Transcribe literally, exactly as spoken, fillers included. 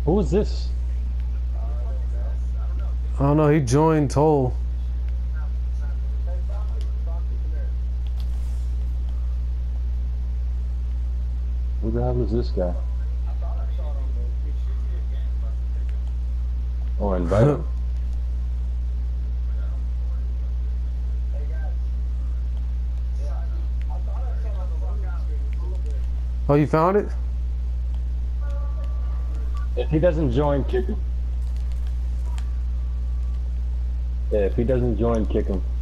Who is this? I don't know. He joined Toll. Who the hell is this guy? Oh, invite him. Oh, you found it? If he doesn't join, kick him. Yeah, if he doesn't join, kick him.